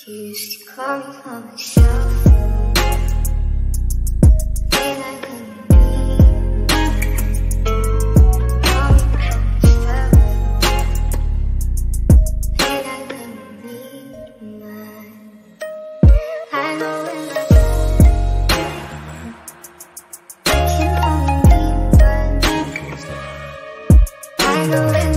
You used to call me on myself. Then I couldn't be call me on myself. Then I couldn't be mine. I know when I can only be one. I know when